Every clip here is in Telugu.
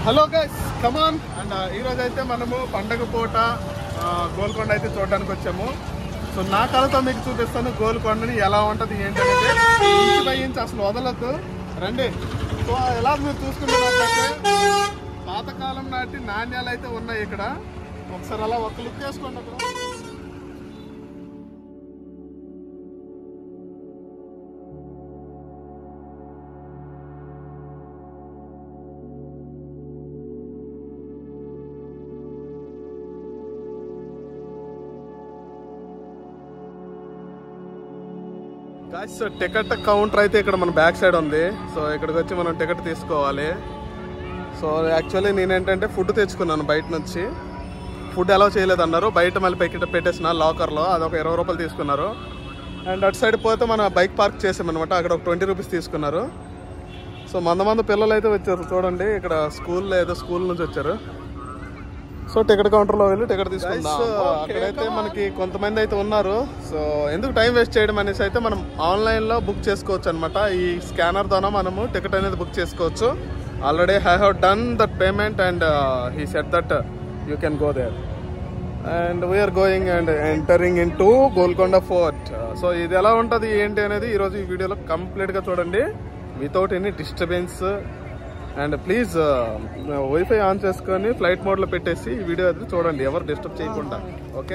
హలో గైస్ కమాన్ అండ్ ఈరోజు అయితే మనము పండగ పూట గోల్కొండ అయితే చూడడానికి వచ్చాము. సో నా కళతో మీకు చూపిస్తాను గోల్కొండని ఎలా ఉంటుంది ఏంటంటే ఇంచి బై ఇంచి అసలు వదలొద్దు రండి. సో ఎలా మీరు చూసుకున్నట్లయితే పాతకాలం నాటి నాణ్యాలు అయితే ఉన్నాయి ఇక్కడ. ఒకసారి అలా ఒక లుక్ వేసుకోండి అక్కడ. సో టికెట్ కౌంటర్ అయితే ఇక్కడ మన బ్యాక్ సైడ్ ఉంది. సో ఇక్కడికి వచ్చి మనం టికెట్ తీసుకోవాలి. సో యాక్చువల్లీ నేనేంటంటే ఫుడ్ తెచ్చుకున్నాను బయట నుంచి. ఫుడ్ అలౌ చేయలేదు అన్నారు. బయట మళ్ళీ పెట్టేసిన లాకర్లో అదొక 20 రూపాయలు తీసుకున్నారు. అండ్ అటు సైడ్ పోతే మన బైక్ పార్క్ చేసామన్నమాట. అక్కడ ఒక 20 రూపీస్ తీసుకున్నారు. సో మంది పిల్లలు అయితే వచ్చారు చూడండి. ఇక్కడ స్కూల్ నుంచి వచ్చారు. సో టికెట్ కౌంటర్లో వెళ్ళి టికెట్ తీసుకుందాం. అక్కడైతే మనకి కొంతమంది అయితే ఉన్నారు. సో ఎందుకు టైం వేస్ట్ చేయడం అనేసి అయితే మనం ఆన్లైన్లో బుక్ చేసుకోవచ్చు అనమాట. ఈ స్కానర్ ద్వారా మనము టికెట్ అనేది బుక్ చేసుకోవచ్చు. Already I have done that payment and he said that you can go there and we're going and entering in to Golconda fort. So ఇది ఎలా ఉంటుంది ఏంటి అనేది ఈరోజు ఈ వీడియోలో కంప్లీట్గా చూడండి without any disturbance. And please wifi on చేసుకొని ఫ్లైట్ మోడ్లో పెట్టేసి ఈ వీడియో అయితే చూడండి, ఎవరు డిస్టర్బ్ చేయకుండా. ఓకే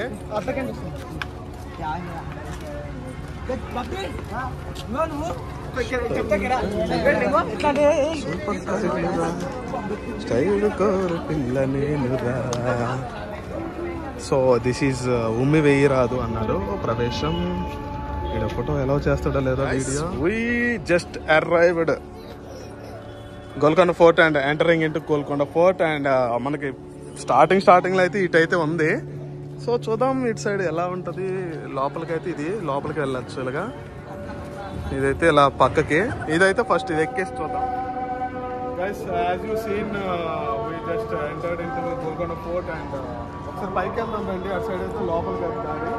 సో దిస్ ఈజ్ ఉమ్మి వేయి రాదు అన్నాడు ప్రవేశం. ఇక్కడ ఫోటో ఎలా చేస్తాడో లేదో video. We just arrived Golconda fort and entering into Golconda fort. And మనకి స్టార్టింగ్లో అయితే ఇటైతే ఉంది. సో చూద్దాం ఇటు సైడ్ ఎలా ఉంటుంది. లోపలికైతే ఇది లోపలికి వెళ్ళచ్చు. ఇలాగా ఇదైతే ఇలా పక్కకి, ఇదైతే ఫస్ట్ ఇది ఎక్కేసి చూద్దాం. Guys as you seen we just entered into Golconda fort. And ఒకసారి పైకి వెళ్దాం రండి. అటు సైడ్ అయితే లోపలికి వెళ్తారు.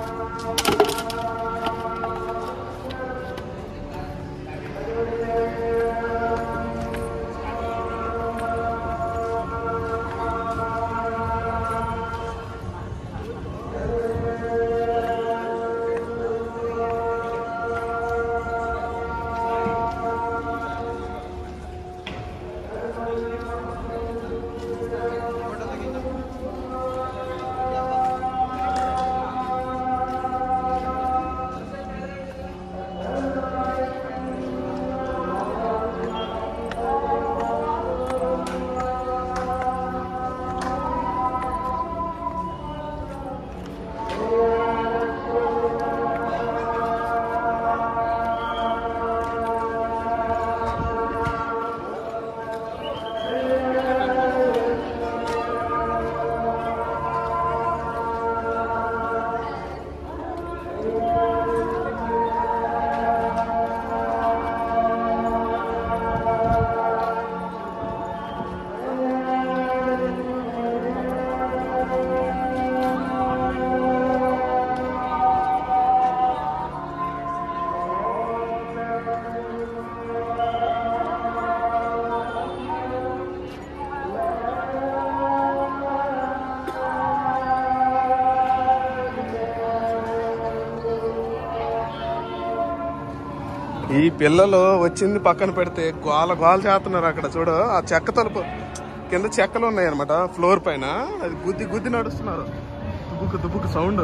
ఈ పిల్లలు వచ్చింది పక్కన పెడితే గోల చేస్తున్నారు. అక్కడ చూడు ఆ చెక్క తలుపు కింద చెక్కలు ఉన్నాయి అనమాట ఫ్లోర్ పైన. అది గుద్ది నడుస్తున్నారు. దుబ్బుకు సౌండ్.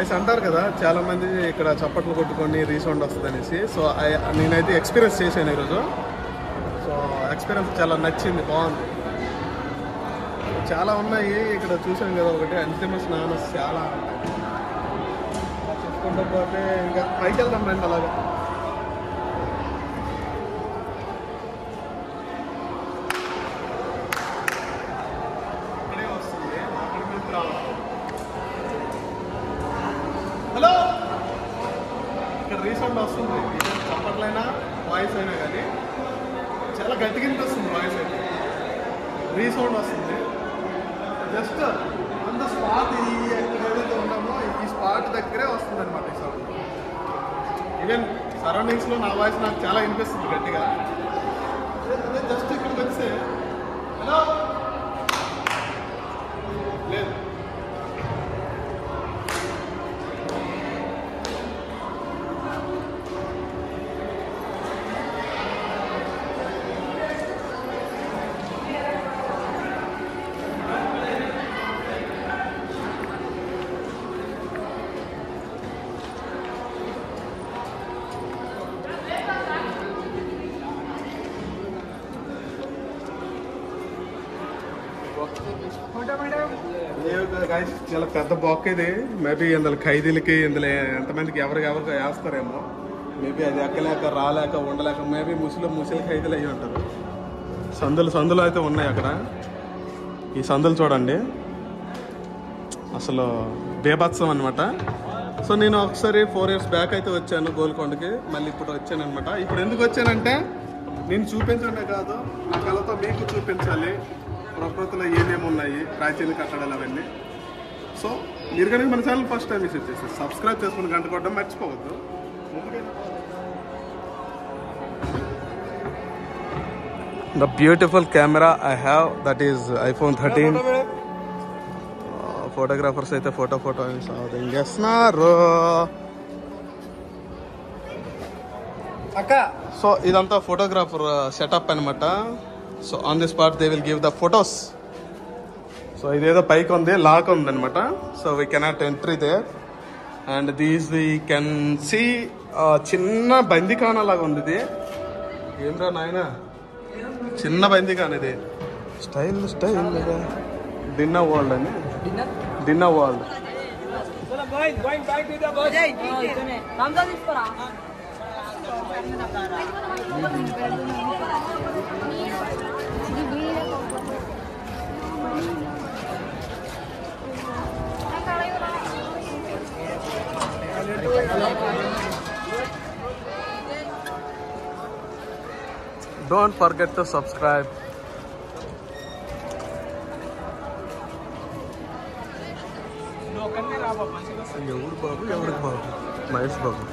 గైస్ అంటారు కదా చాలా మంది ఇక్కడ చప్పట్లు కొట్టుకొని రీసౌండ్ వస్తుంది అనేసి. సో నేనైతే ఎక్స్పీరియన్స్ చేశాను ఈరోజు. సో ఎక్స్పీరియన్స్ చాలా నచ్చింది, బాగుంది. చాలా ఉన్నాయి ఇక్కడ చూసాను కదా, ఒకటి అంతిమ స్నానం చాలా చెప్పుకుంటూ పోతే ఇంకా పైకి వెళ్దాం రండి. అలాగా ఇక్కడే వస్తుంది, అక్కడ మీద రావాలి. హలో, ఇక్కడ రీసౌండ్ వస్తుంది. చప్పట్లైనా వాయిస్ అయినా కానీ చాలా గట్టిగా వస్తుంది వాయిస్ అయితే. రీసౌండ్ వస్తుంది. జస్ట్ ఆన్ ద స్పాట్ ఏదైతే ఉన్నామో ఈ స్పాట్ దగ్గరే వస్తుంది అనమాట ఈ సౌండ్. ఈవెన్ సరౌండింగ్స్లో నా వాయిస్ నాకు చాలా వినిపిస్తుంది గట్టిగా. అదే జస్ట్ ఇక్కడికి వస్తే హలో లేదు. చాలా పెద్ద బాక్ ఇది. మేబీ ఇందులో ఖైదీలకి ఇందులో ఎంతమందికి ఎవరికి వేస్తారేమో. మేబీ అది ఎక్కలేక రాలేక ఉండలేక మేబీ ముసలి ఖైదీలు అయ్యి ఉంటారు. సందులు అయితే ఉన్నాయి అక్కడ. ఈ సందులు చూడండి, అసలు బేభత్సం అనమాట. సో నేను ఒకసారి 4 years బ్యాక్ అయితే వచ్చాను గోల్కొండకి, మళ్ళీ ఇప్పుడు వచ్చాను అనమాట. ఇప్పుడు ఎందుకు వచ్చానంటే నేను చూపించడమే కాదు, నా కళతో మీకు చూపించాలి ప్రకృతిలో ఏమేమి ఉన్నాయి, ప్రాచీన కట్టడాలు అవన్నీ. సో మీరు కనుక మన ఛానల్ ఫస్ట్ టైం విజిట్ చేస్తే సబ్స్క్రైబ్ చేసుకుని గంట కొట్టడం మర్చిపోవద్దు. The beautiful camera I have, that is iPhone 13. Photographers అయితే ఫోటో చేస్తున్నారు. సో ఇదంతా ఫోటోగ్రాఫర్ సెటప్ అనమాట. So on the spot they will give the photos. So ఇదేదో పైకి ఉంది, లాక్ ఉంది అనమాట. So we cannot entry there. And these we can see చిన్న బందిఖానా లాగా ఉంది ఇది. ఏమ్రా నాయన, చిన్న బందిఖానా ఇది. స్టైల్ డిన్నర్ వరల్డ్ అని, dinner world. Don't forget to subscribe. ఎవరికి బాబు మహేష్ బాబు.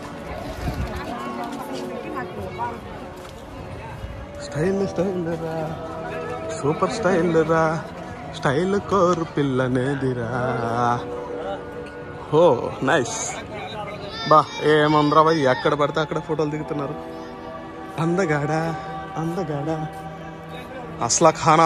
స్టైల్ రా, సూపర్ స్టైల్ రా, స్టైల్ కోరు పిల్లనేదిరా. ఓ నైస్. బా ఏమందరా బాయ్, ఎక్కడ పడితే అక్కడ ఫోటోలు దిగుతున్నారు. అందగాడా అస్లా ఖానా.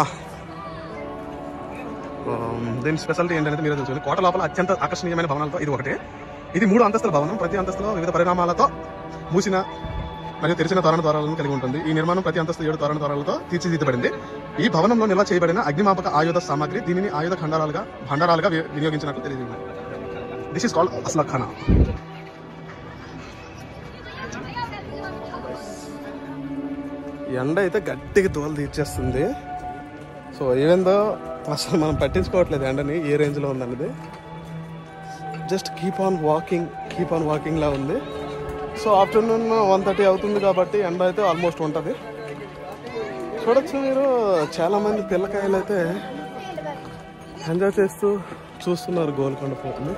దీని స్పెషాలిటీ ఏంటంటే మీరే తెలుసు. కోట లోపల అత్యంత ఆకర్షణీయమైన భవనాలతో ఇది ఒకటి. ఇది 3 అంతస్తుల భవనం. ప్రతి అంతస్తులో వివిధ పరిణామాలతో మూసిన మరియు తెరిచిన తోరణ ద్వారాలను కలిగి ఉంటుంది. ఈ నిర్మాణం ప్రతి అంతస్తు 7 తోరణ ద్వారాలతో తీర్చిదిద్దబడింది. ఈ భవనంలో నిల్వ చేయబడిన అగ్నిమాపక ఆయుధ సామాగ్రి దీనిని ఆయుధ భండారాలుగా వినియోగించినట్లు తెలియజేసింది. దిస్ ఈస్ కాల్డ్ అస్లా ఖానా. ఎండ అయితే గట్టిగా తోలు తీర్చేస్తుంది. సో ఏవేందో అసలు మనం పట్టించుకోవట్లేదు ఎండని ఏ రేంజ్లో ఉందనేది. జస్ట్ కీప్ ఆన్ వాకింగ్ లా ఉంది. సో ఆఫ్టర్నూన్ 1:30 అవుతుంది కాబట్టి ఎండ అయితే ఆల్మోస్ట్ ఉంటుంది. చూడొచ్చు మీరు, చాలామంది పిల్లకాయలు అయితే ఎంజాయ్ చేస్తూ చూస్తున్నారు గోల్కొండ పోతుంది.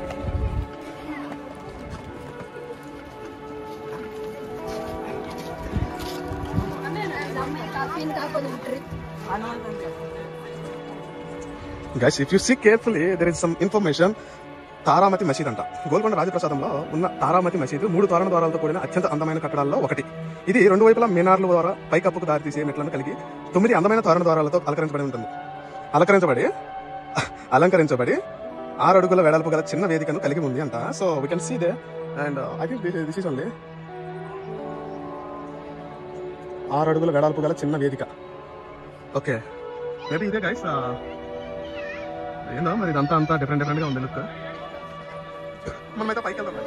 Guys, if you see carefully, there is some information. Taramati మసీద్ అంట. గోల్కొండ రాజప్రసాదంలో ఉన్న తారామతి మసీదు 3 తోరణ ద్వారాలతో కూడిన అత్యంత అందమైన కట్టడాల్లో ఒకటి. ఇది 2 వైపులా మీనార్ల ద్వారా పైకప్పుకు దారితీసే మెట్లను కలిగి 9 అందమైన తోరణ ద్వారాలతో అలంకరించబడి 6 అడుగుల వెడల్పు గల చిన్న వేదికను కలిగి ఉంది అంట. So we can see they and I think this is only 6 అడుగుల వెడల్పు గల చిన్న వేదిక. ఓకే మేబీ ఇదే గైస్. ఏందో మరి ఇదంతా అంతా డిఫరెంట్గా ఉంది లుక్. మనమైతే పైకి వెళ్దాం.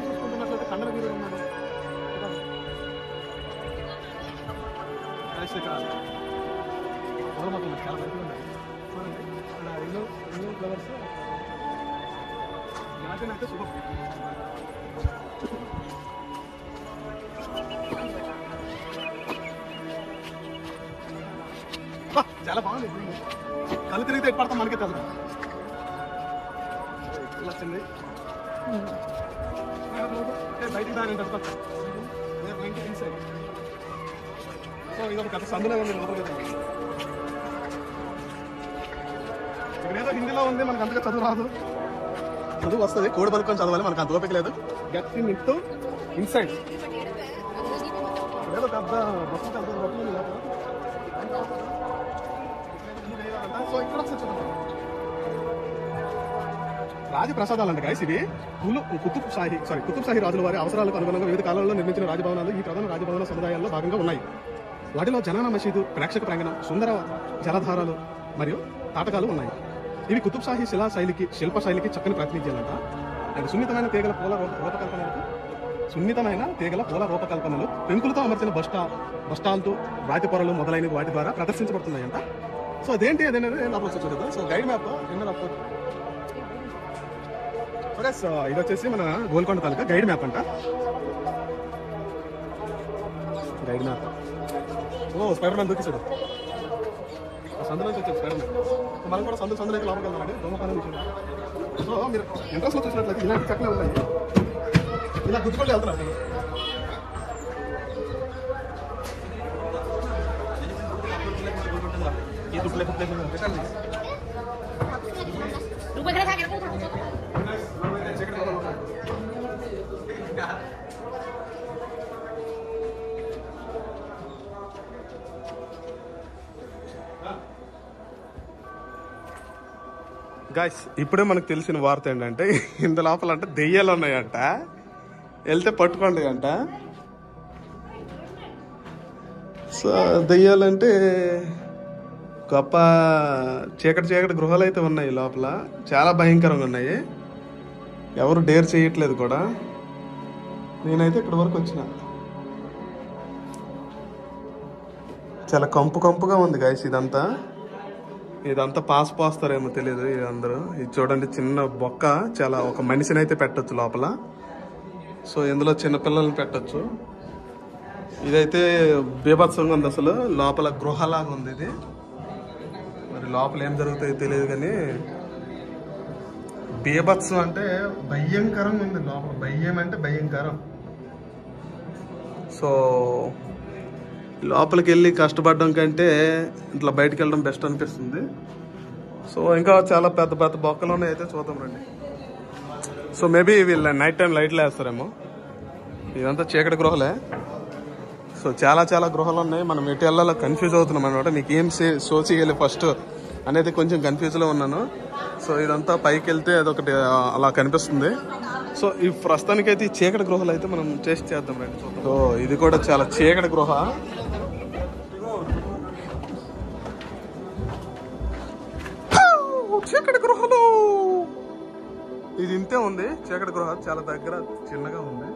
చాలా బాగుంది. కళ్ళు తిరిగితే ఎటు పడతాం మనకే తెలుసు. వచ్చింది బయటికి దాని ఇన్సైడ్. సో ఇది ఒక కథ సందులో ఉంది లోపల. ఇక్కడ ఏదో హిందీలో ఉంది, మనకు అంతగా చదువు రాదు. చదువు వస్తుంది, కోడి పలుకొని చదవాలి, మనకు అంత ఓపిక లేదు. Get in to inside. ఏదో పెద్ద బస్సు సో ఇక్కడ రాజప్రసాదాలు అంట గైస్. ఇవి కుతుబ్ షాహీ రాజుల వారి అవసరాలకు అనుగుణంగా వివిధ కాలాల్లో నిర్మించిన రాజభవనాలు ఈ ప్రధాన రాజభవన సముదాయాల్లో భాగంగా ఉన్నాయి. వాటిలో జనానా మసీదు, ప్రేక్షక ప్రాంగణం, సుందర జలధారాలు మరియు తాటకాలు ఉన్నాయి. ఇవి కుతుబ్ షాహీ శిల్ప శైలికి చక్కని ప్రాతినిధ్యాలంట. అండ్ సున్నితమైన తీగల పూల రూపకల్పనలు, పెంకులతో అమర్చిన బస్టాల్తో రాతి పొరలు మొదలైన వాటి ద్వారా ప్రదర్శించబడుతున్నాయంట. సో అదేంటి అదేంటి లోపల వచ్చి చూద్దాం. సో గైడ్ మ్యాప్ ఇది వచ్చేసి మన గోల్కొండ తాలూకా గైడ్ మ్యాప్ అంట. Guide map. ఓ స్పైడర్ మ్యాన్ దూకిసాడు సందులో నుంచి వచ్చాడు స్పైడర్ మ్యాన్. మనం కూడా సందులో అయితే లోపలికి వెళ్దామండి. దొంగపానం విషయం. సో మీరు ఇంట్రెస్ట్లో చూసినట్లయితే ఇలాంటి చక్కలే ఉన్నాయి. ఇలా గుర్తుపట్టి వెళ్తున్నారు. గాయ్స్ ఇప్పుడే మనకు తెలిసిన వార్త ఏంటంటే ఇంత లోపల అంటే దెయ్యాలు ఉన్నాయంట. వెళ్తే పట్టుకోండి అంట. సో దెయ్యాలంటే గొప్ప చీకటి గృహాలు అయితే ఉన్నాయి లోపల. చాలా భయంకరంగా ఉన్నాయి. ఎవరు డేర్ చేయట్లేదు కూడా. నేనైతే ఇక్కడి వరకు వచ్చిన. చాలా కంపుగా ఉంది గాయస్. ఇదంతా పాస్ పోస్తారేమో తెలియదు. ఇది అందరూ ఇది చూడండి, చిన్న బొక్క. చాలా ఒక మనిషిని అయితే పెట్టచ్చు లోపల. సో ఇందులో చిన్నపిల్లల్ని పెట్టచ్చు. ఇదైతే బీభత్సంగా ఉంది అసలు. లోపల గృహలాగా ఉంది ఇది. మరి లోపల ఏం జరుగుతాయో తెలియదు కానీ బీభత్సం అంటే భయంకరంగా ఉంది లోపల. భయం అంటే భయంకరం. సో లోపలికి వెళ్ళి కష్టపడడం కంటే ఇట్లా బయటకు వెళ్ళడం బెస్ట్ అనిపిస్తుంది. సో ఇంకా చాలా పెద్ద బొక్కలు ఉన్నాయి అయితే చూద్దాం రండి. సో మేబీ వీళ్ళు నైట్ టైం లైట్లు వేస్తారేమో. ఇదంతా చీకటి గృహలే. సో చాలా గృహాలు ఉన్నాయి. మనం ఎటు వెళ్ళాలో కన్ఫ్యూజ్ అవుతున్నాం అనమాట. మీకు ఏం షో చేయాలి ఫస్ట్ అనేది కొంచెం కన్ఫ్యూజ్లో ఉన్నాను. సో ఇదంతా పైకి వెళ్తే అదొకటి అలా కనిపిస్తుంది. సో ఈ ప్రస్తుతానికైతే ఈ చీకటి గృహలు అయితే మనం టేస్ట్ చేద్దాం రండి. సో ఇది కూడా చాలా చీకటి గృహ. చీకటి గృహలు ఇది ఇంతే ఉంది. చీకటి గృహ చాలా దగ్గర చిన్నగా ఉంది.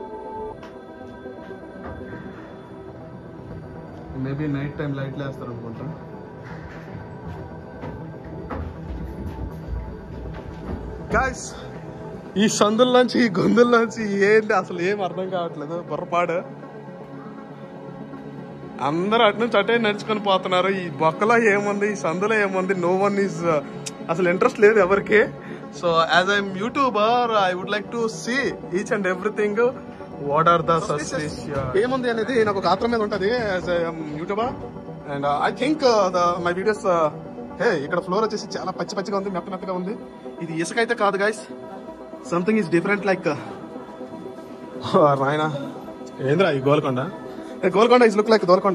మేబీ నైట్ టైం లైట్లు వేస్తారు అనుకుంటా. గాయ్స్ ఈ సందుల్లోంచి ఈ గొంతుల్లోంచి ఏంటి అసలు ఏం అర్థం కావట్లేదు. బుర్రపాడు అందరూ అటు నుంచి అటే నడుచుకొని పోతున్నారు. ఈ బొక్కలో ఏముంది, ఈ సందులో ఏముంది, నో వన్ ఈజ్ అసలు ఇంట్రెస్ట్ లేదు ఎవరికి. So as I'm YouTuber I would like to see each and everything. What are the suspicious ఏముంది అనేది నాకు ఒక ఆత్రం మీద ఉంటుంది as I'm YouTuber. And I think my videos ఇక్కడ ఫ్లోర్ వచ్చేసి చాలా పచ్చిగా ఉంది, మెత్తగా ఉంది. ఇది ఇసుక అయితే కాదు guys. Something is different like రాయనా ఏంద్రా ఈ Golconda. Golconda is look like Golconda.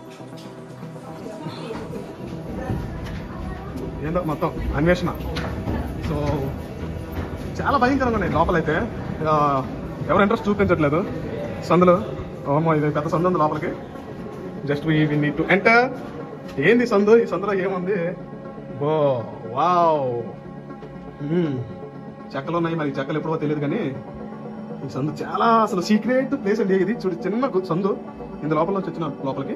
ఏందో మొత్తం అన్వేషణ. సో చాలా భయంకరంగా ఉన్నాయి లోపలైతే. ఎవరు ఇంట్రెస్ట్ చూపించట్లేదు సందులో. ఓమో ఇది పెద్ద సందు ఉంది లోపలికి. Just we need to enter. ఏంది సందు? ఈ సందులో ఏముంది? ఓ వావ్, చెక్కలు ఉన్నాయి. మరి చెక్కలు ఎప్పుడో తెలియదు కానీ ఈ సందు చాలా అసలు సీక్రెట్ ప్లేస్ అండి ఇది. చూడు చిన్న సందు, ఇంత లోపల నుంచి వచ్చిన లోపలికి.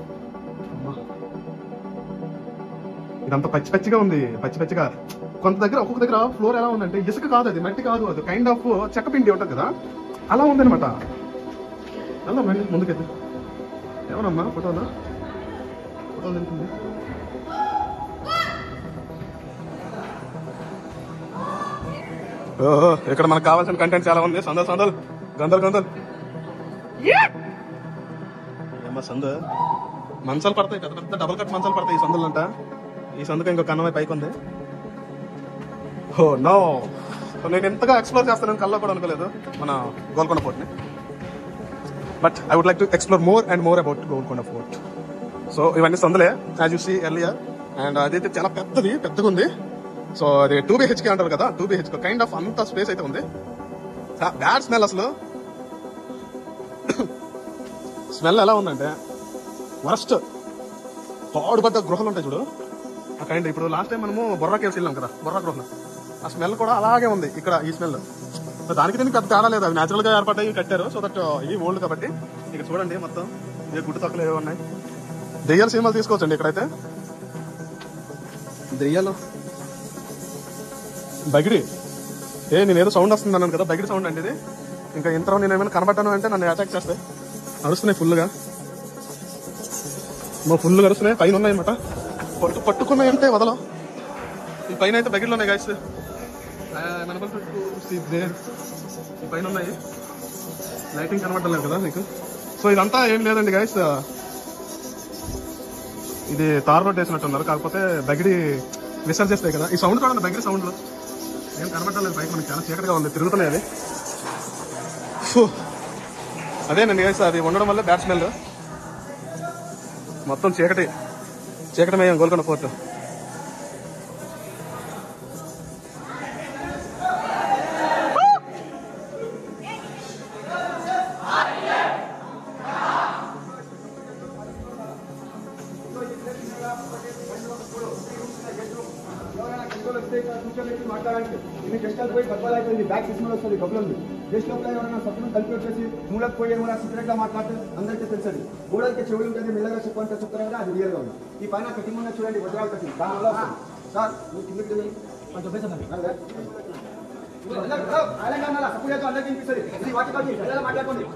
ఇదంతా పచ్చి పచ్చిగా ఉంది, పచ్చి పచ్చిగా. కొంత దగ్గర ఒక్కొక్క దగ్గర ఫ్లోర్ ఎలా ఉందంటే ఇసుక కాదు, అది మట్టి కాదు, అది కైండ్ ఆఫ్ చెక్క పిండి ఉంటుంది కదా, అలా ఉందనమాట. అలా మళ్ళీ ముందుకైతే ఏమనమ్మా ఫోటోనా? ఫోటోలు తింటుంది. ఓహో, ఇక్కడ మనకు కావాల్సిన కంటెంట్ చాలా ఉంది. సందల్ సందల్ గందల్ గందల్ ఏమ్మా సందు. మంచాలు పడతాయి, పెద్ద పెద్ద డబుల్ కట్ మంచాలు పడతాయి ఈ సందులు అంట. ఈ సందుకు ఇంకో కన్నమై పైకి ఉంది. ఓ నో, నేను ఎంతగా ఎక్స్ప్లోర్ చేస్తానని కల్లా కూడా అనుకోలేదు మన గోల్కొండ ఫోర్ట్ని. But I would like to explore more and more about Golconda fort. So ఇవన్నీ సందులే as you see earlier. And అదైతే చాలా పెద్దగా ఉంది. సో అది 2 BHK అంటారు కదా, 2 BHK కైండ్ ఆఫ్ అంత స్పేస్ అయితే ఉంది. Bad smell. అసలు స్మెల్ ఎలా ఉందంటే వరస్ట్. పాడుబడ్డ గృహలు ఉంటాయి చూడు ఆ కైండ్. ఇప్పుడు లాస్ట్ టైం మనము బొర్రా కేవ్స్ వెళ్ళాం కదా, బొర్రా గృహలు. ఆ స్మెల్ కూడా అలాగే ఉంది ఇక్కడ ఈ స్మెల్. సో దానికి దీనికి పెద్ద తేడా లేదు, అవి న్యాచురల్ గా ఏర్పడ్డాయి, కట్టారు. సో దట్ ఇవి ఓల్డ్ కాబట్టి. ఇక్కడ చూడండి మొత్తం ఏ గుడ్డు తక్కువ ఏవో ఉన్నాయి. దెయ్యాల సినిమాలు తీసుకోవచ్చండి ఇక్కడైతే. దెయ్యాలు బగిడి నేనేదో సౌండ్ వస్తుంది అన్నాను కదా, బగిడి సౌండ్ అండి ఇది. ఇంకా ఇంతలో నేను ఏమైనా కనబడ్డాను అంటే నన్ను అటాక్ చేస్తాయి. అరుస్తున్నాయి ఫుల్గా, ఫుల్గా అరుస్తున్నాయి. పైన ఉన్నాయి అన్నమాట, పట్టుకున్నాయంటే వదలం. ఈ పైన అయితే బగిడ్లు ఉన్నాయి గాయస్, ఈ పైన ఉన్నాయి. లైటింగ్ కనబడలేదు కదా మీకు. సో ఇదంతా ఏం లేదండి గాయస్, ఇది తార్ రోడ్ వేసినట్టున్నారు. కాకపోతే బగిడి విసర్జిస్తాయి కదా, ఈ సౌండ్ కూడా బగిడి సౌండ్లు ఏం కనబడలేదు పైకి. మనకి చాలా చీకటిగా ఉంది, తిరుగుతున్నాయి అది. అదేనండి గాయస్, అది ఉండడం వల్ల బ్యాడ్ స్మెల్. మొత్తం చీకటమయ్యాం గోల్కొండ ఫోర్ట్. ఇది గెస్టల్ పోయి బద్దలు అయిపోయింది, బ్యాక్ సిస్టమ్ వస్తుంది డబ్బులు ఉంది. గెస్ట్ లోపల ఎవరైనా సత్తును కలిపి వచ్చేసి మూలకు పోయి ఏమైనా సీక్రెట్ గా మాట్లాడితే అందరికీ తెలుసండి. గోడలకి చెవులు ఉంటుంది, మెల్లగా చెప్పంటే చెప్తారు కదా, అది రియల్ గా ఉంది. ఈ పైన కటింగ్ ఉన్న చూడండి వజ్రాలు కట్టింది, దానివల్ల వస్తుంది. సార్ మీరు కిందకి కొంచెం సపోర్ట్ అందరికీ వినిపిస్తుంది. ఇది వాటి మాట్లాడుకోండి.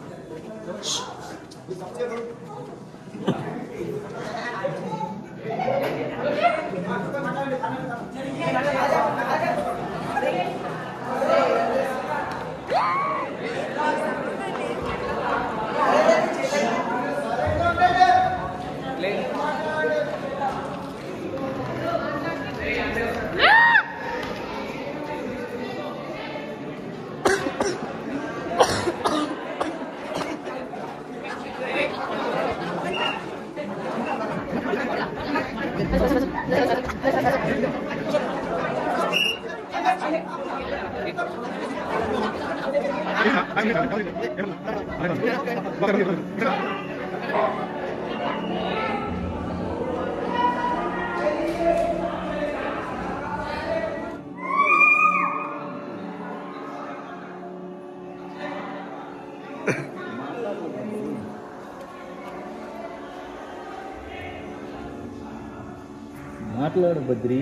మాట్లాడు బద్రి,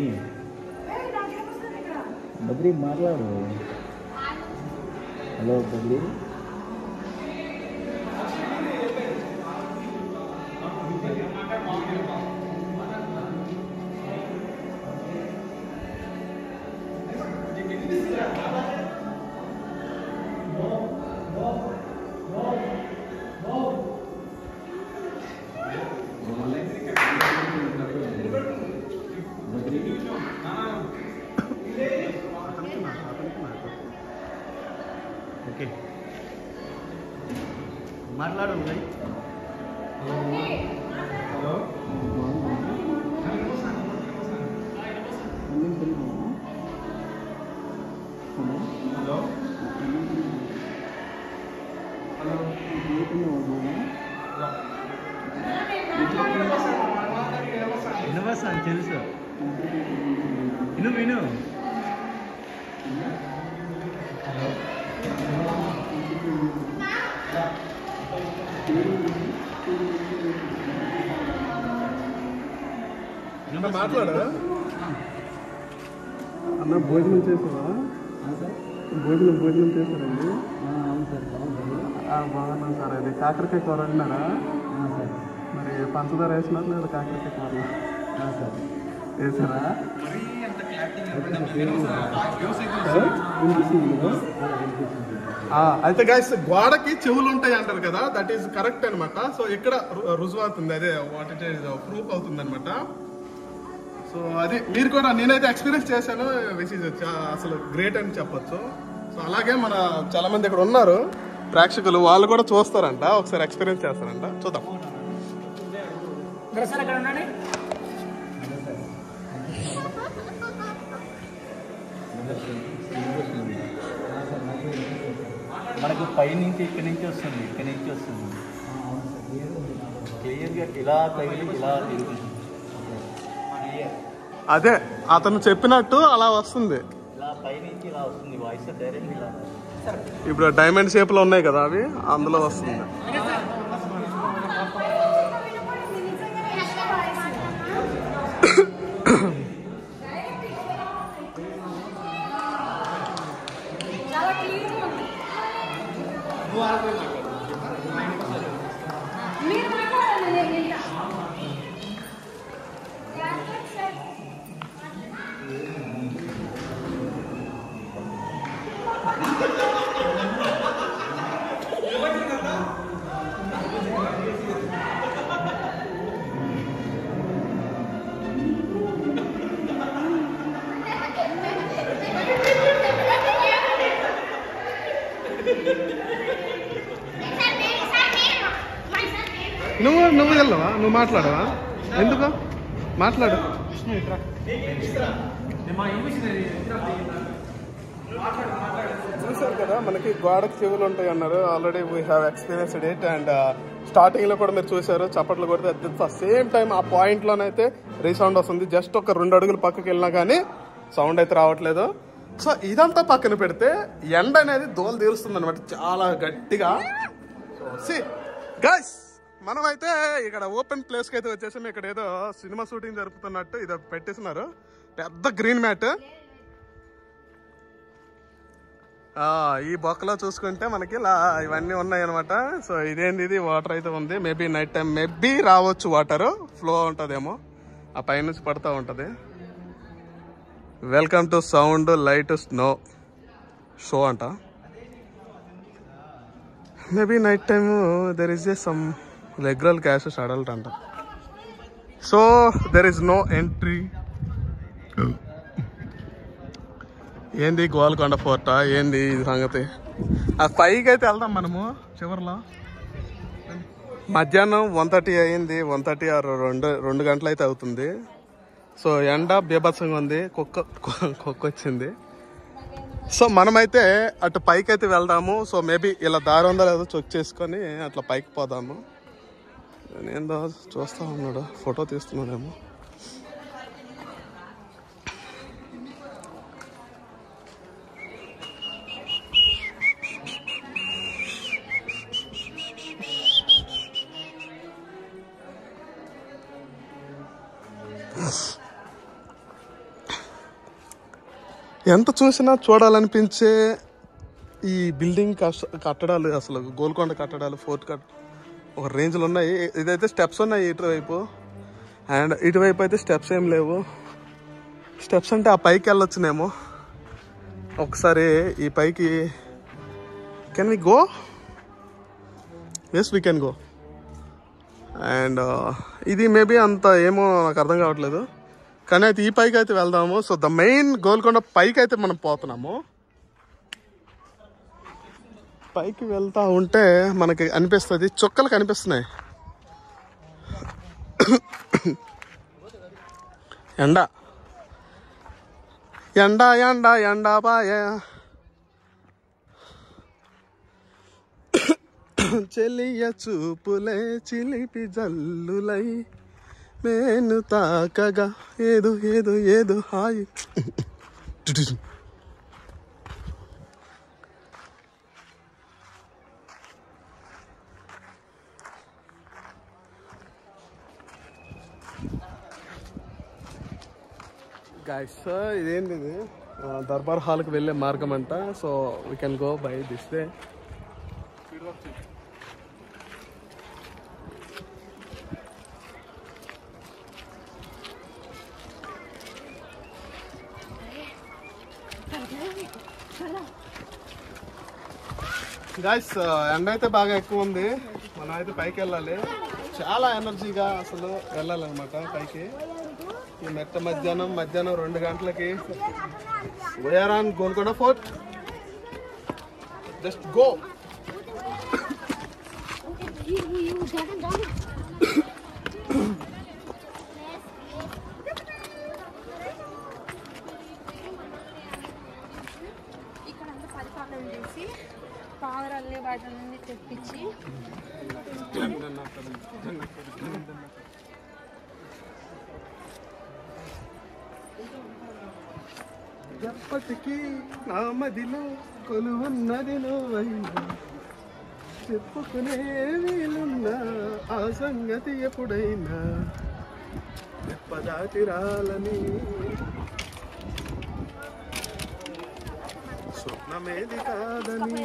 బద్రి మాట్లాడు. హలో బద్రి. ఓకే మాట్లాడు. హలో తెలుసు విను విను మాట్లాడు అన్న. భోజనం చేసావా? భోజనం చేశారండి? అవును సార్ బాగున్నాం సార్. అది కాకరకాయ కూర అన్నారా? మరి పంచదార వేసినారు లేదా? కాకరకాయ కూర వేసారా? అయితే గైస్ గోడకి చెవులు ఉంటాయి అంటారు కదా, దట్ ఈస్ కరెక్ట్ అనమాట. సో ఇక్కడ రుజువు అవుతుంది, అదే వాట్ ఇట్ ఈస్ ప్రూఫ్ అవుతుంది అనమాట. సో అది మీరు కూడా, నేనైతే ఎక్స్పీరియన్స్ చేశాను, విచ్ ఇస్ అసలు గ్రేట్ అని చెప్పొచ్చు. సో అలాగే మన చాలా మంది ఇక్కడ ఉన్నారు ప్రేక్షకులు, వాళ్ళు కూడా చూస్తారంట, ఒకసారి ఎక్స్పీరియన్స్ చేస్తారంట. చూద్దాం. మనకు పైనుంచి ఇక్కడి నుంచి వస్తుంది, క్లియర్గా ఇలా తగిలి ఇలా తిరుగుతుంది. అదే అతను చెప్పినట్టు అలా వస్తుంది. ఇలా పైనుంచి ఇలా వస్తుంది వాయిస్ డైరెక్ట్ ఇలా. ఇప్పుడు డైమండ్ షేప్ లో ఉన్నాయి కదా అవి, అందులో వస్తుంది. నువ్వు వెళ్ళవా? నువ్వు మాట్లాడవా? ఎందుకు మాట్లాడు. చూసారు కదా, మనకి గోడకు చెవులు ఉంటాయి అన్నారు. Already we have experienced it. And starting లో కూడా మీరు చూసారు, చప్పట్లు కొడితే అట్ ద సేమ్ టైం ఆ పాయింట్ లోనైతే రీసౌండ్ వస్తుంది. జస్ట్ ఒక 2 అడుగులు పక్కకి వెళ్ళినా కానీ సౌండ్ అయితే రావట్లేదు. సో ఇదంతా పక్కన పెడితే ఎండ అనేది దోలు తీరుస్తుంది అనమాట, చాలా గట్టిగా. సో గైస్, మనమైతే ఇక్కడ ఓపెన్ ప్లేస్ కి అయితే వచ్చేసాం. ఇక్కడ ఏదో సినిమా షూటింగ్ జరుపుతున్నట్టు ఇది పెట్టేస్తున్నారు, పెద్ద గ్రీన్ మ్యాట్. ఈ బొక్కలో చూసుకుంటే మనకి ఇలా ఇవన్నీ ఉన్నాయి అనమాట. సో ఇదేంది, ఇది వాటర్ అయితే ఉంది. మేబీ నైట్ టైం మేబీ రావచ్చు, వాటర్ ఫ్లో ఉంటుందేమో, ఆ పైనుంచి పడుతూ ఉంటుంది. Welcome to sound light snow show అంట. Maybe night time there is a some regular cashes adult అంట. So there is no entry. ఏంది గోల్కొండ ఫోర్టా ఏంది ఇది సంగతి? ఆ పైకి అయితే వెళ్దాం మనము చివరిలో. మధ్యాహ్నం 1:30 అయింది, 1:30 ఆర్ 2 గంటలు అయితే అవుతుంది. సో ఎండ బీభత్సంగా ఉంది, కుక్క వచ్చింది. సో మనమైతే అటు పైకి అయితే వెళ్దాము. సో మేబీ ఇలా దారి ఉందో లేదో చెక్ చేసుకొని అట్లా పైకి పోదాము. నేనేందో చూస్తా ఉన్నాడు, ఫోటో తీస్తున్నాడేమో. ఎంత చూసినా చూడాలనిపించే ఈ బిల్డింగ్ కట్టడాలు, అసలు గోల్కొండ కట్టడాలు, ఫోర్ట్ ఒక రేంజ్లో ఉన్నాయి. ఇదైతే స్టెప్స్ ఉన్నాయి ఇటువైపు, అండ్ ఇటువైపు అయితే స్టెప్స్ ఏం లేవు. స్టెప్స్ అంటే ఆ పైకి వెళ్ళొచ్చునేమో. ఒకసారి ఈ పైకి, can we go? Yes we can go. And ఇది మేబీ అంత ఏమో నాకు అర్థం కావట్లేదు, కానీ అయితే ఈ పైకి అయితే వెళ్దాము. సో ద మెయిన్ గోల్కొండ పైకి అయితే మనం పోతున్నాము. పైకి వెళ్తా ఉంటే మనకి అనిపిస్తుంది, చుక్కలు కనిపిస్తున్నాయి. ఎండ ఎండ ఎండ ఎండ బాయ చెలియ చూపులే చిలిపి జల్లులై నేను తాకగా ఏదో ఏదో ఏదో హాయి. గైస్ ఇదేంటి ఇది దర్బార్ హాల్కి వెళ్ళే మార్గం అంట. So we can go by this way. Guys ఎండ అయితే బాగా ఎక్కువ ఉంది. మనం అయితే పైకి వెళ్ళాలి. చాలా ఎనర్జీగా అసలు వెళ్ళాలన్నమాట పైకి. ఈ మెట్ట మధ్యాహ్నం 2 గంటలకి we're on Golconda fort. Just go. ఇక్కడంతా పరిపాలన చేసి పావురాల్ని బయట నుండి తెప్పించి ఎప్పటికీ నా మదిలో కొలువున్నది నువ్వైనా, చెప్పుకునే వీలున్నా ఆ సంగతి ఎప్పుడైనా, ఎప్పదాటిరాలని స్వప్నమేది కాదని.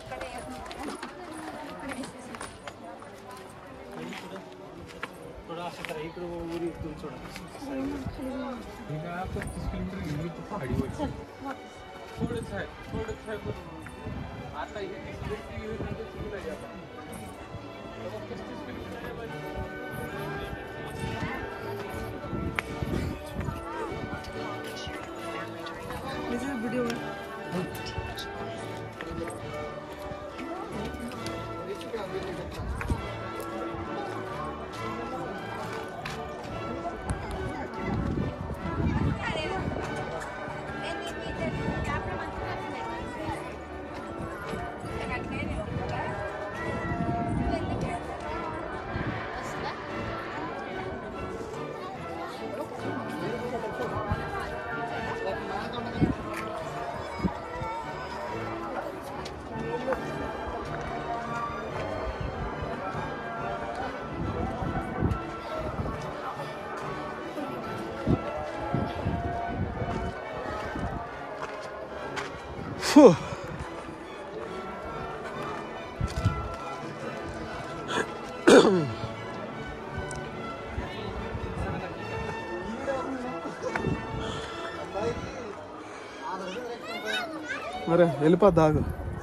మరి వెళ్ళిపోద్ది ఆగు.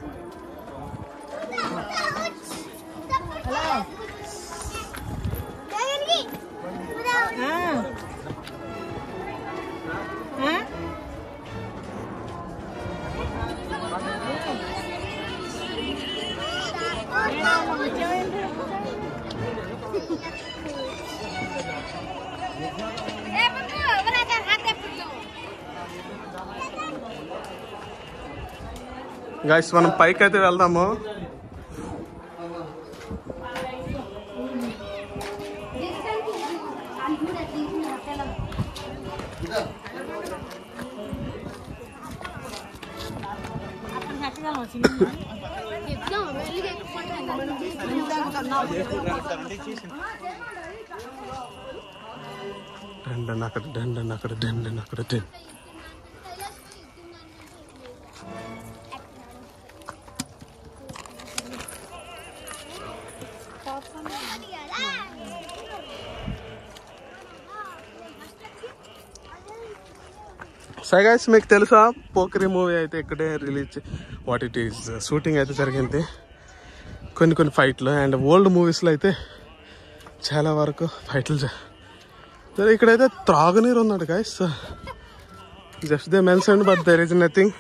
గైస్ మనం పైకి అయితే వెళ్దాము. డండన్ అక్కడ డండన్ అక్కడ డండన్ అక్కడ డండన్. సో గైస్ మీకు తెలుసా పోకరి మూవీ అయితే ఇక్కడే release what it is shooting అయితే జరిగింది. కొన్ని ఫైట్లు అండ్ ఓల్డ్ మూవీస్లో అయితే చాలా వరకు ఫైట్లు సరే. ఇక్కడైతే త్రాగునీరు ఉన్నాడు guys. Just they mentioned but there is nothing.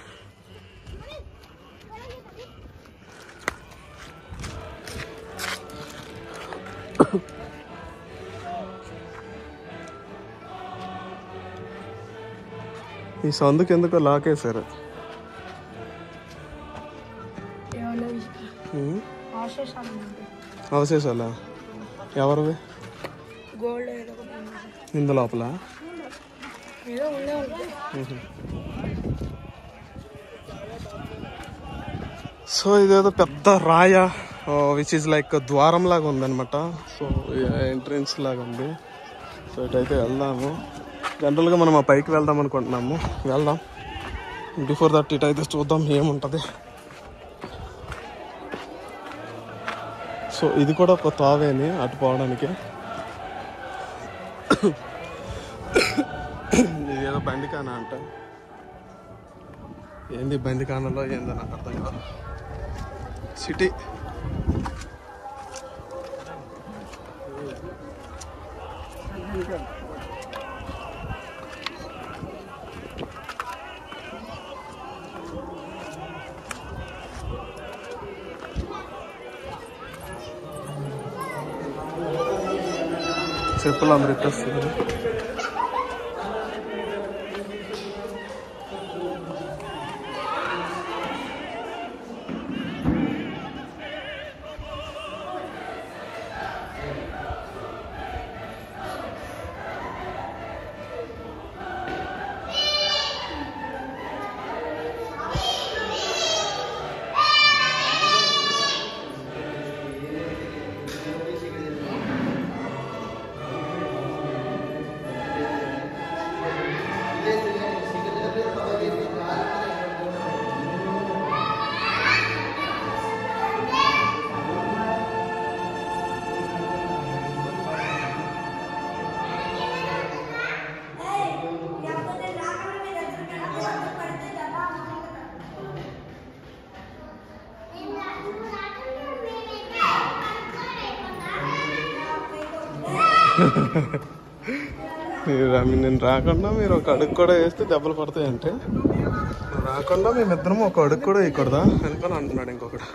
ఈ సందుకు ఎందుకో లాకేశారు. అవశేషాలా? ఎవరివి? గోల్డ్ ఏదో ఒకటి ఉంది. ఇందు లోపల ఏదో ఉండే ఉంటుంది. సో ఇదేదో పెద్ద రాయ విచ్ ఈజ్ లైక్ ద్వారం లాగా ఉందన్నమాట. సో ఎంట్రన్స్ లాగా ఉంది. సో ఇటైతే వెళ్దాము. జనరల్గా మనం ఆ పైకి వెళ్దాం అనుకుంటున్నాము. వెళ్దాం. బిఫోర్ దట్ ఇటైతే చూద్దాం ఏముంటుంది. సో ఇది కూడా ఒక తావేని అటు పోవడానికి. ఇదేదో బండికాన అంట. ఏంది బండికానలో ఏందో నాకు అర్థం కాదు. సిటీ చెప్పులు అందరు ఇట్టేస్తుంది. నేను రాకుండా మీరు ఒక అడుగు కూడా వేస్తే దెబ్బలు పడతాయంటే రాకుండా మేమిద్దరం ఒక అడుగు కూడా వేయకూడదా అనుకొని అంటున్నాడు ఇంకొకడు.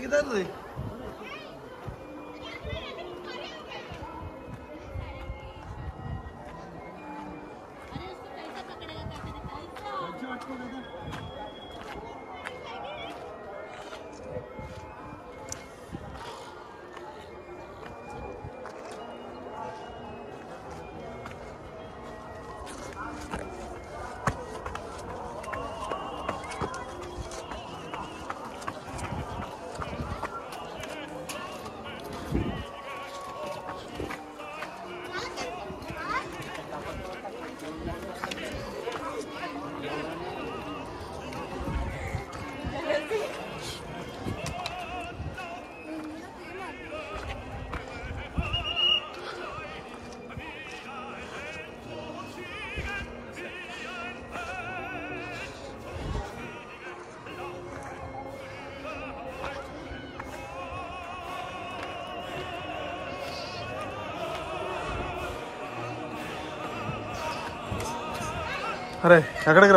అరే ఎక్కడికి రా?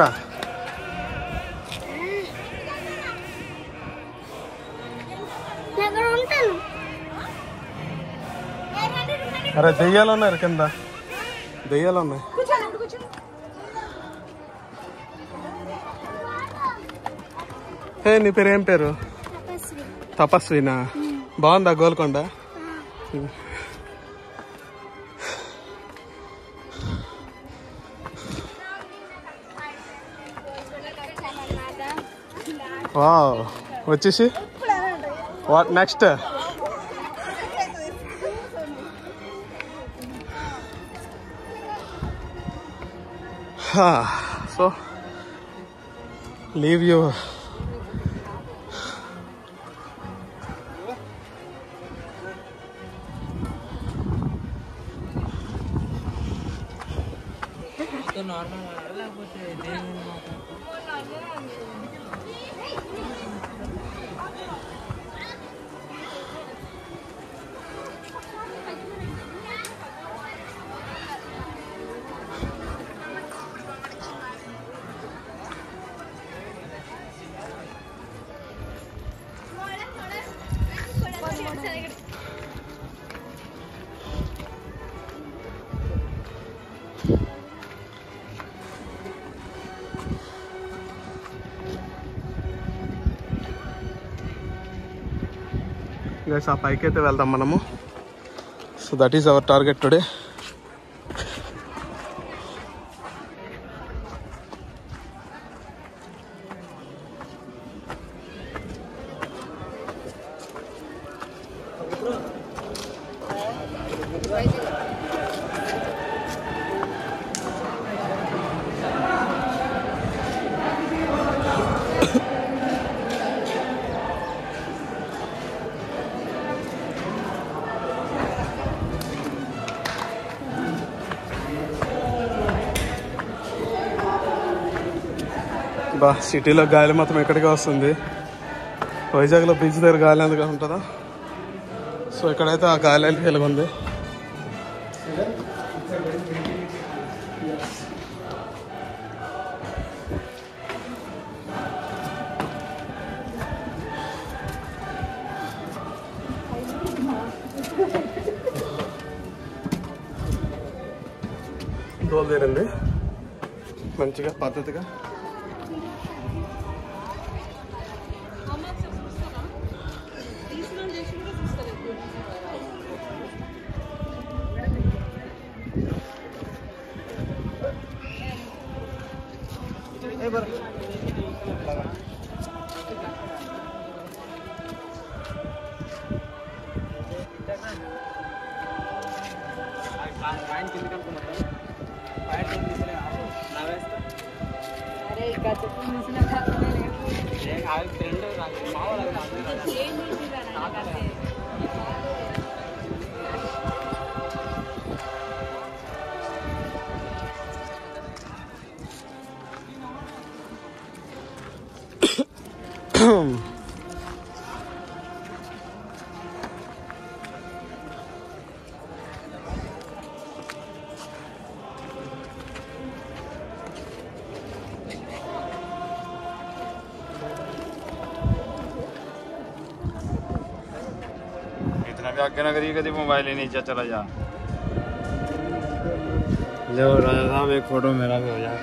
అరే దెయ్యాలు ఉన్నారు కింద, దెయ్యాలు ఉన్నాయి. హే నీ పేరు ఏం పేరు? తపస్వినా? బాగుందా గోల్కొండ? వావ్ వచ్చేసి what next? So leave you. Guys ఆ పైకి అయితే వెళ్దాం మనము. So that is our target today. బా సిటీలో గాలి మొత్తం ఎక్కడికి వస్తుంది. వైజాగ్లో బీచ్ దగ్గర గాలి ఎందుకు ఉంటుందా, సో ఇక్కడైతే ఆ గాలి వెలుగు ఉంది. దోలు తీరండి మంచిగా పద్ధతిగా. आगे ना करिए कभी मोबाइल ही नीचे चला जा। लो राजा साहब एक फोटो मेरा भी हो जाए।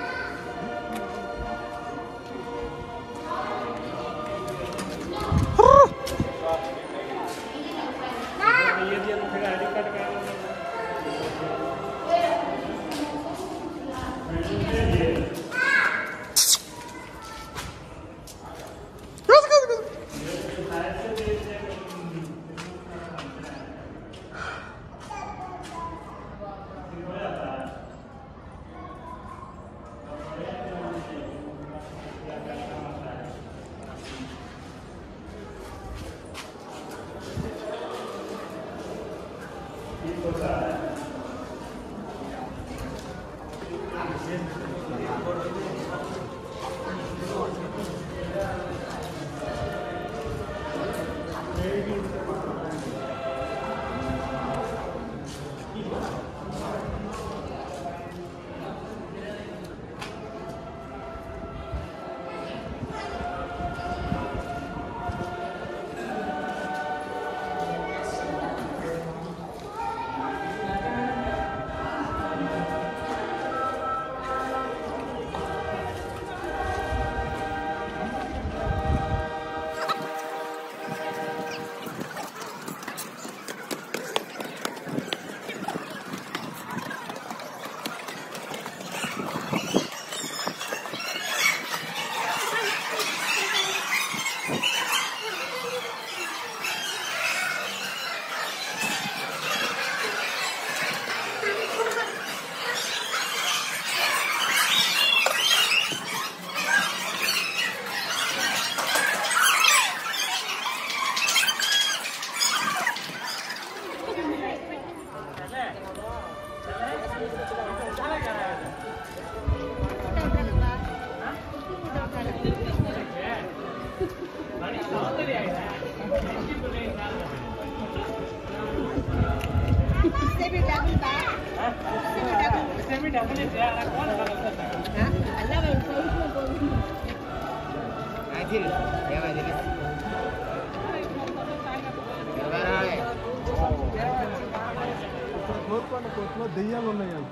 కోట్లో దెయ్యాలు ఉన్నాయంట.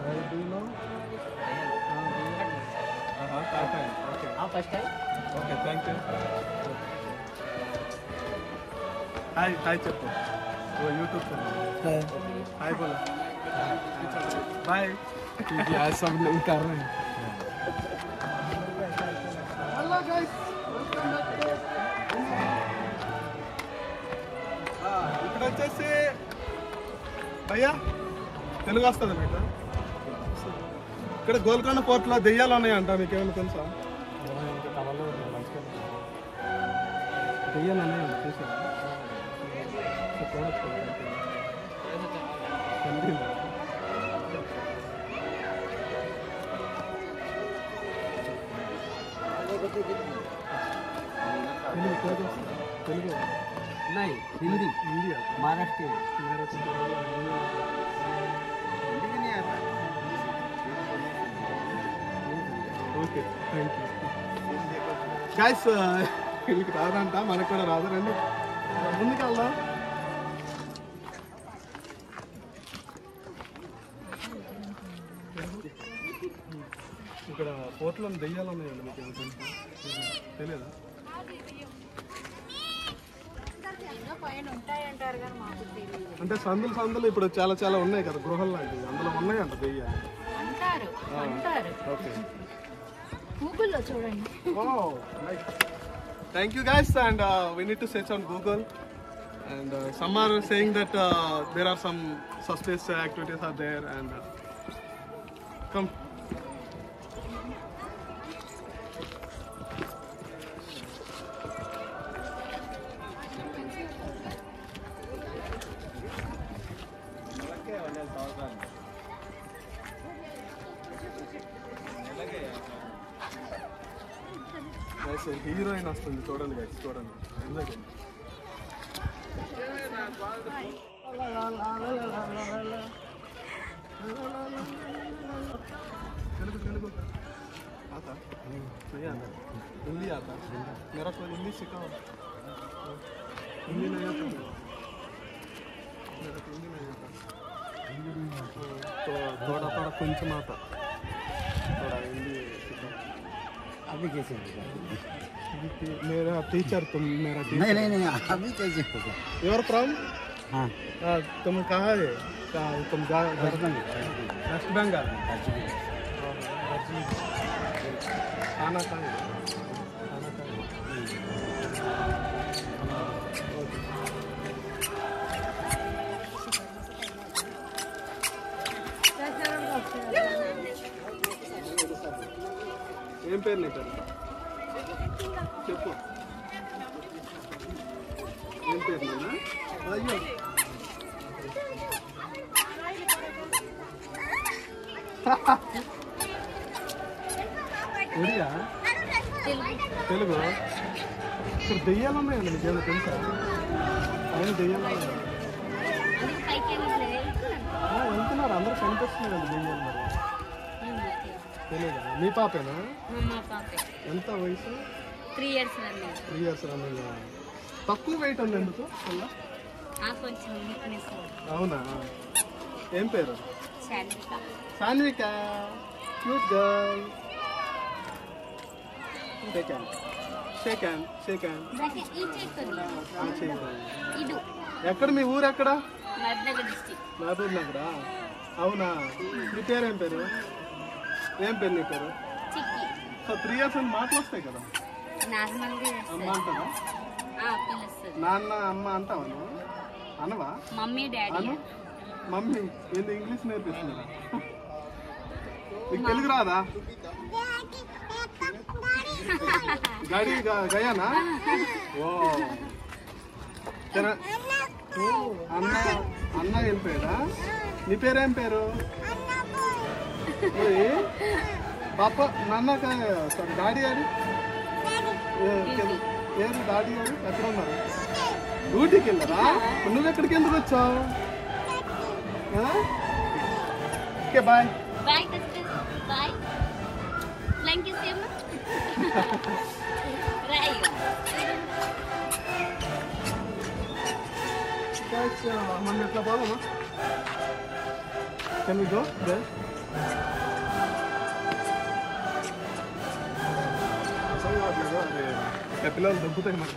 Okay thank you. Hi hi చెప్పు. वो यूट्यूब पर हाय बोलो. बाय. क्योंकि आज सब लोग कर रहे हैं. Hello guys, welcome back. ఇక్కడ ఇక్కడ వచ్చేసి భయ్యా తెలుగు వస్తుంది మీకు? ఇక్కడ గోల్కొండ పోర్ట్లో దెయ్యాలు ఉన్నాయంట, మీకు ఏమైనా తెలుసా? దెయ్యాలు ఉన్నాయంట, చూసారా? తెలుగు नहीं हिंदी हिंदी महाराष्ट्र मेरा तो हिंदी नहीं आता ఓకే థ్యాంక్ యూ గైస్. వీళ్ళకి రాదంట, మనకు కూడా రాదు. రండి ముందుకు వెళ్దాం. ఇక్కడ పోర్ట్లో దెయ్యాలు ఉన్నాయండి, మీకు ఏమైనా తెలుసా? తెలియదా? అంటే సందులు సందులు ఇప్పుడు చాలా చాలా ఉన్నాయి కదా, గృహాలు లాంటివి, అందులో ఉన్నాయంట దెయ్యాలు. ఓకే గూగుల్లో చూడండి. Thank you guys. And we need to search on Google. And some are saying that there are some suspicious activities are there. And come. Heroine వస్తుంది, చూడండి గైస్, చూడండి. తెలుగు తెలుగు आता नहीं आता? हिंदी आता? मेरा को हिंदी सिखाओ. हिंदी नहीं आता मेरा को, हिंदी नहीं आता. तो थोड़ा थोड़ा कुछ आता, थोड़ा हिंदी सिखाओ. अभी कैसे मेरा टीचर, तुम मेरा टीचर. नहीं अभी कैसे होगा? You are from? हाँ तुम कहाँ है? तुम वेस्ट बंगाल. खाना खाए? खाना खाए? ఏం పేరు నీ పేరు? చెప్పు. ఏం పేరు నాన్న? అయ్యో ఒడియా? తెలుగు. ఇక్కడ దెయ్యాలు ఉన్నాయండి, మీకు ఏమైనా తెలుసా? ఆయన దెయ్యాలు ఉన్నాయి. వెళ్తున్నారు, అందరూ కనిపిస్తున్నారండి దెయ్యాలు. మరి తెలియదా? మీ పాపేనా? ఎంత వయసు? 3 years. 3 years running. తక్కువ వెయిట్ ఉంది ఎందుకు? అవునా? ఏం పేరు? సాన్విక. Cute girl. ఎక్కడ మీ ఊరు? ఎక్కడ? మహబూబ్ నగరా? అవునా? నీ పేరు ఏం పేరు? ఏం పేరు నీ పేరు? 3 years అని మాటలు వస్తాయి కదా, అమ్మ అంటావా? నాన్న అమ్మ అంటావా నువ్వు? అనవా? Mummy daddy. అను. మమ్మీ ఏంది ఇంగ్లీష్ నేర్పిస్తున్నారా? నీకు తెలుగు రాదా? गाड़ी गया ना? ఓ అన్న అన్న వెళ్ళిపోయాడా? నీ పేరేం పేరు? పాప నాన్న సారీ డాడీ గారు ఏది? డాడీ గారు ఎక్కడ ఉన్నారు? డ్యూటీకి వెళ్ళారా? నువ్వు ఎక్కడికి ఎందుకు వచ్చావు? Okay bye. Bye bye. Thank you so much. మనం ఎట్లా పోదామా? Can we go there? అసలు వాటిలో అది పిల్లలు దొబ్బుతాయి మనకు.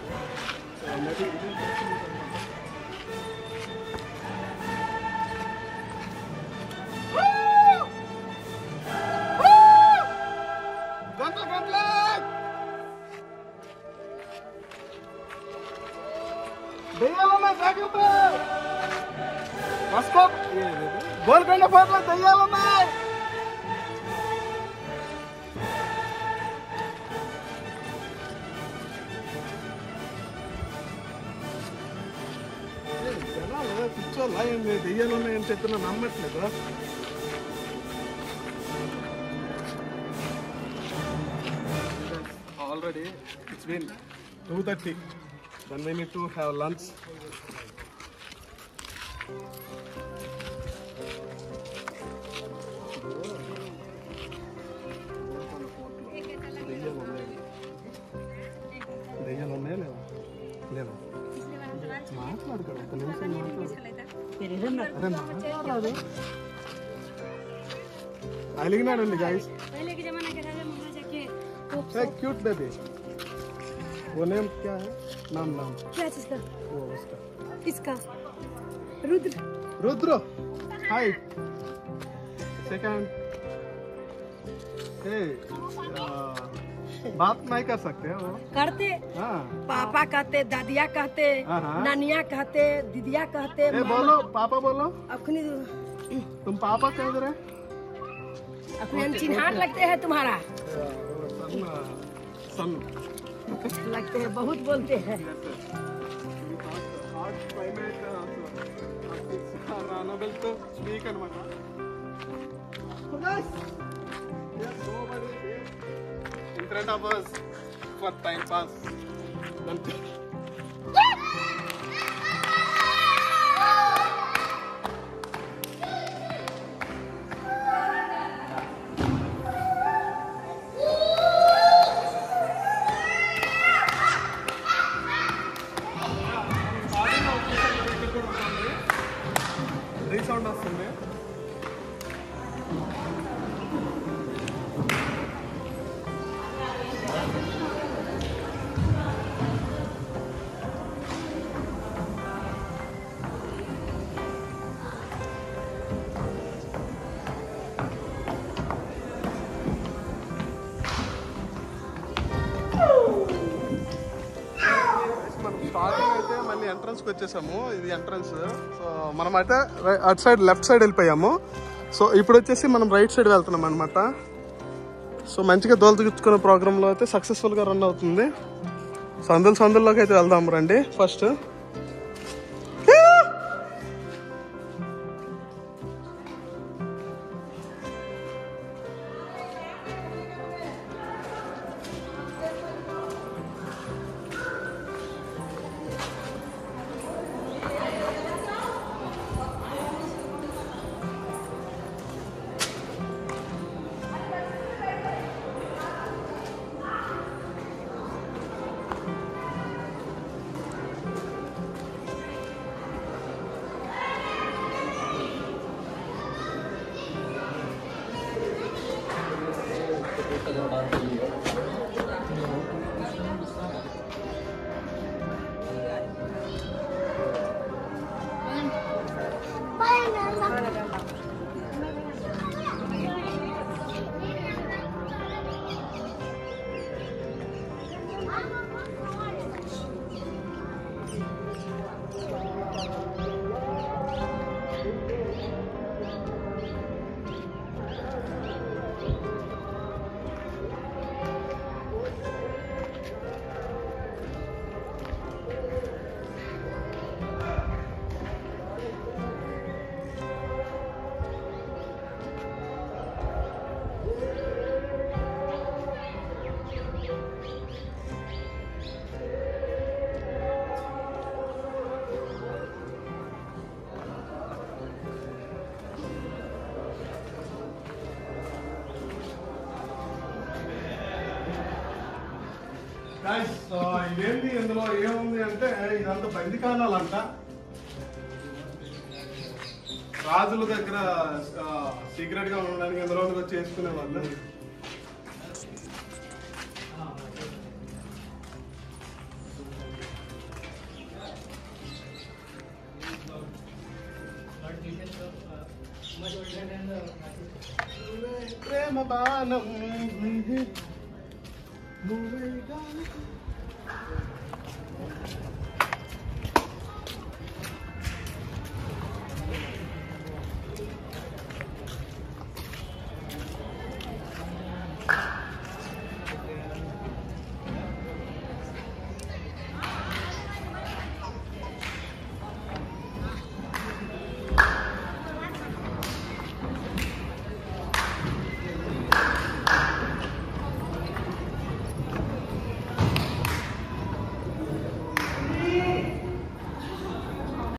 దెయ్యాలున్నాయి జాగ్రత్త. మస్కో గోల్కొండ ఫోర్ట్లో దెయ్యాలున్నాయి. జనాలు కూర్చోలా ఏంది, దెయ్యాలు ఉన్నాయని చెప్పినా నమ్మట్లేదు. Already it's been 2:30. Then we need to have lunch. దెయ్యాలు ఉన్నాయా లేవా? లేవా? మాట్లాడుకోండి, ఒక నిమిషం మాట్లాడు. అలిగినాడండి గాయస్. Cute baby. वो नेम क्या है? नाम क्या चीज का? वो उसका. इसका रुद्र. रुद्र. हाय. सेकंड. हे बात नहीं कर सकते वो? करते. हाँ. पापा कहते, दादिया कहते, नानिया कहते, दीदिया कहते. बोलो पापा बोलो. अपनी तुम पापा कह रहे? अपने चिन्हार लगते हैं तुम्हारा. सन लगते हैं, बहुत बोलते हैं. In front of us for time pass. Resound వస్తుంది. స్టార్టింగ్ అయితే మళ్ళీ ఎంట్రన్స్కి వచ్చేసాము. ఇది ఎంట్రన్స్. సో మనం అయితే అటు సైడ్ లెఫ్ట్ సైడ్ వెళ్ళిపోయాము. సో ఇప్పుడు వచ్చేసి మనం రైట్ సైడ్ వెళ్తున్నాం అనమాట. సో మంచిగా దోలు దిగుచుకునే ప్రోగ్రాంలో అయితే సక్సెస్ఫుల్గా రన్ అవుతుంది. సందుల్లోకి అయితే వెళ్దాం రండి. ఫస్ట్ ఇదేంటి, ఇందులో ఏముంది అంటే ఇదంతా బందికానాలంట. రాజుల దగ్గర సీక్రెట్ గా ఉండడానికి ఇందులో చేసుకునే వాళ్ళు. ప్రేమ బాణం